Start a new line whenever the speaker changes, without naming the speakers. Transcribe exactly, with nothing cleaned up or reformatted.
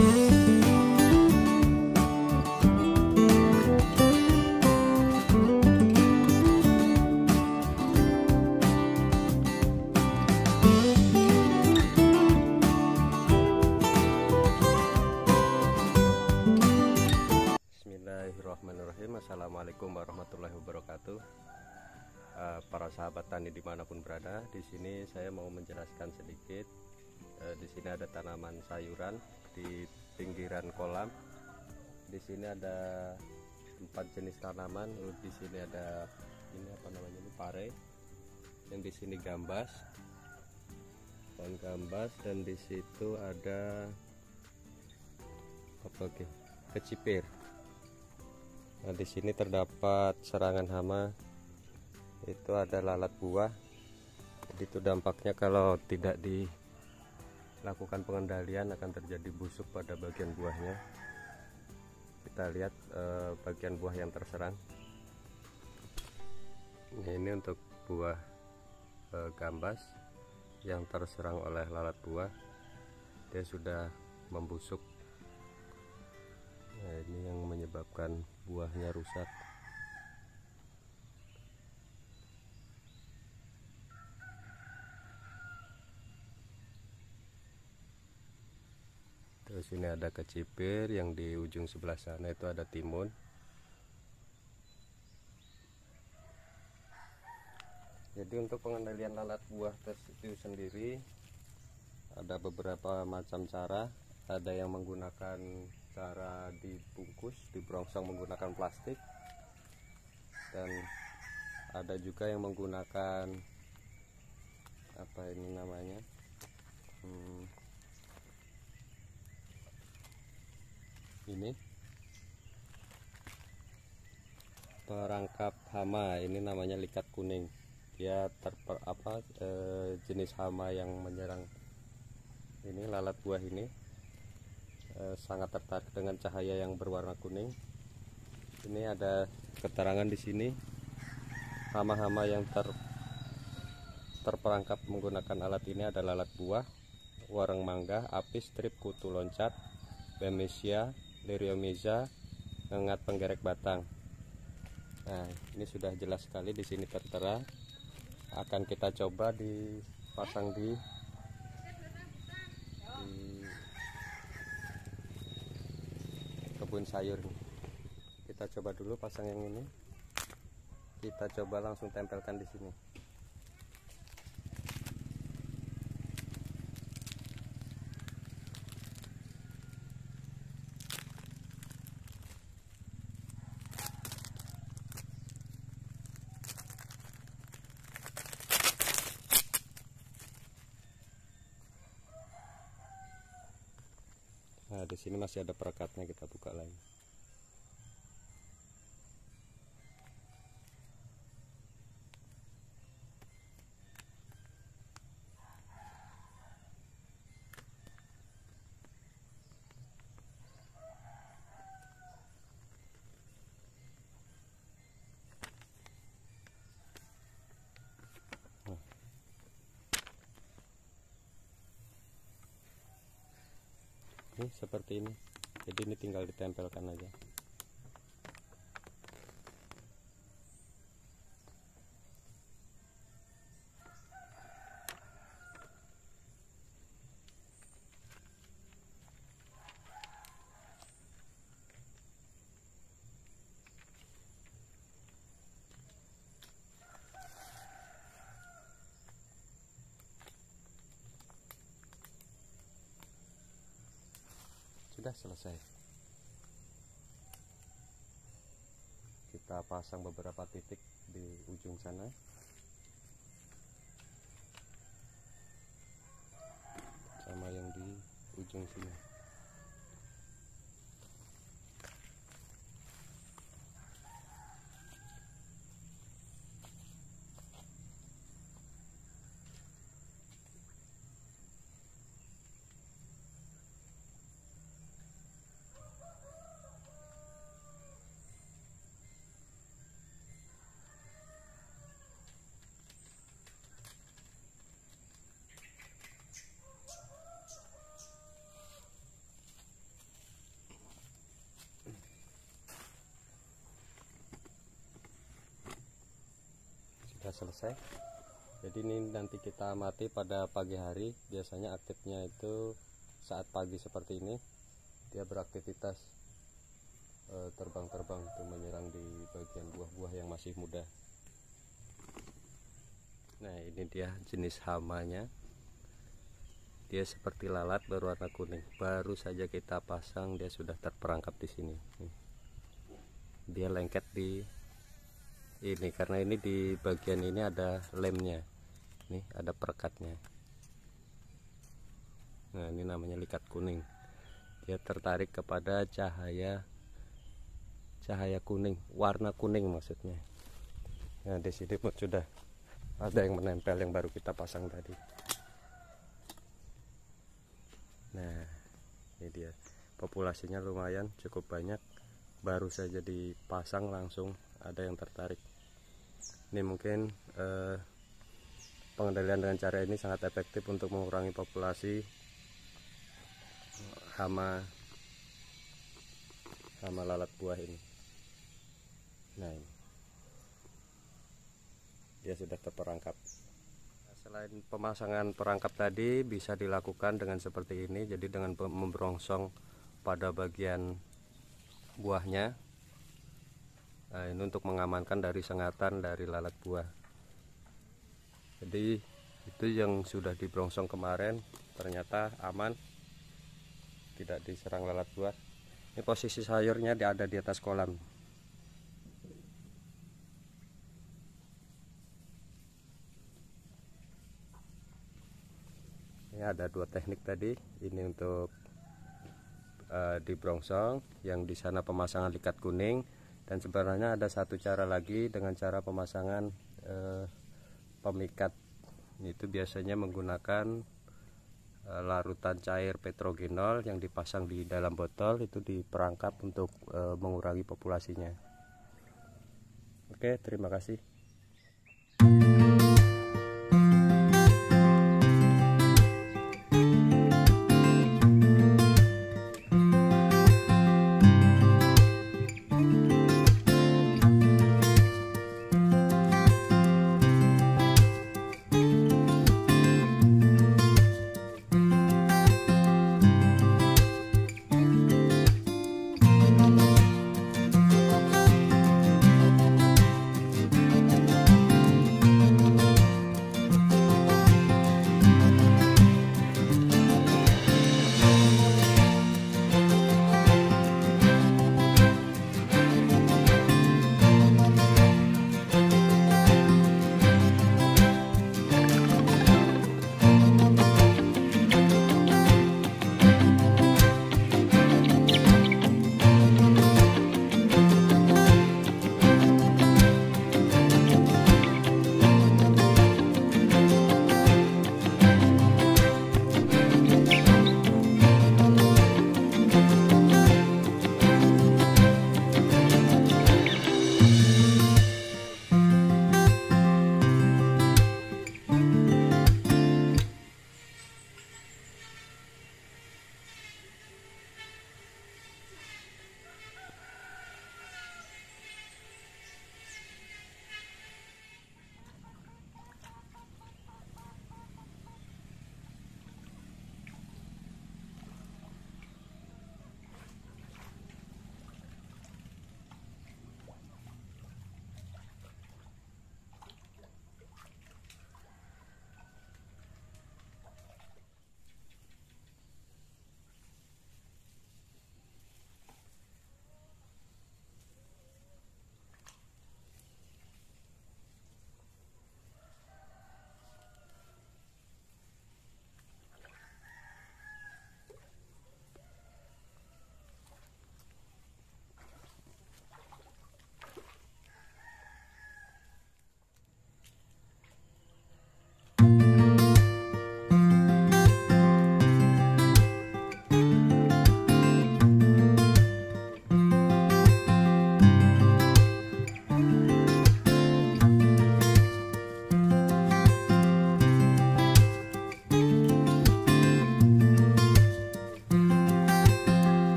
Bismillahirrahmanirrahim. Assalamualaikum warahmatullahi wabarakatuh. Uh, para sahabat tani dimanapun berada, di sini saya mau menjelaskan sedikit. Uh, di sini ada tanaman sayuran di pinggiran kolam. Di sini ada empat jenis tanaman. Uh, di sini ada ini apa namanya ini pare. Yang di sini gambas, pohon gambas, dan di situ ada apa oke kecipir. Nah, di sini terdapat serangan hama, itu ada lalat buah. Jadi itu dampaknya kalau tidak dilakukan pengendalian akan terjadi busuk pada bagian buahnya. Kita lihat eh, bagian buah yang terserang. Nah, ini untuk buah eh, gambas yang terserang oleh lalat buah, dia sudah membusuk. Nah, ini yang menyebabkan buahnya rusak. Terus ini ada kecipir, yang di ujung sebelah sana itu ada timun. Jadi untuk pengendalian lalat buah itu sendiri ada beberapa macam cara. Ada yang menggunakan cara dibungkus, diberongsong menggunakan plastik, dan ada juga yang menggunakan apa ini namanya hmm, ini perangkap hama, ini namanya likat kuning. Dia terper apa e, jenis hama yang menyerang ini lalat buah ini sangat tertarik dengan cahaya yang berwarna kuning. Ini ada keterangan di sini, hama-hama yang ter terperangkap menggunakan alat ini adalah lalat buah, wareng mangga, apis, strip, kutu loncat, bemesia, liriomyza, ngengat penggerek batang. Nah, ini sudah jelas sekali di sini tertera. Akan kita coba dipasang di kebun sayur. Kita coba dulu pasang yang ini. Kita coba langsung tempelkan di sini. Nah, di sini masih ada perekatnya, kita buka lagi. Ini seperti ini, jadi ini tinggal ditempelkan aja. Sudah selesai. Kita pasang beberapa titik di ujung sana. Sama yang di ujung sini. selesai. Jadi ini nanti kita amati pada pagi hari. Biasanya aktifnya itu saat pagi seperti ini, dia beraktivitas terbang-terbang untuk menyerang di bagian buah-buah yang masih muda. Nah, ini dia jenis hamanya. Dia seperti lalat berwarna kuning. Baru saja kita pasang dia sudah terperangkap di sini. Dia lengket di ini karena ini di bagian ini ada lemnya. Nih, ada perekatnya. Nah, ini namanya likat kuning. Dia tertarik kepada cahaya cahaya kuning, warna kuning maksudnya. Nah, di sini pun sudah ada yang menempel yang baru kita pasang tadi. Nah, ini dia. Populasinya lumayan cukup banyak. Baru saja dipasang langsung ada yang tertarik. Ini mungkin eh, pengendalian dengan cara ini sangat efektif untuk mengurangi populasi hama hama lalat buah ini. Nah, ini dia sudah terperangkap. Nah, selain pemasangan perangkap tadi bisa dilakukan dengan seperti ini, jadi dengan membrongsong pada bagian buahnya. Nah, ini untuk mengamankan dari sengatan dari lalat buah. Jadi itu yang sudah dibrongsong kemarin ternyata aman, tidak diserang lalat buah. Ini posisi sayurnya ada di atas kolam. Ini ada dua teknik tadi. Ini untuk uh, dibrongsong, yang di sana pemasangan likat kuning, dan sebenarnya ada satu cara lagi dengan cara pemasangan uh, pemikat. Itu biasanya menggunakan uh, larutan cair petrogenol yang dipasang di dalam botol, itu diperangkap untuk uh, mengurangi populasinya. Oke, terima kasih.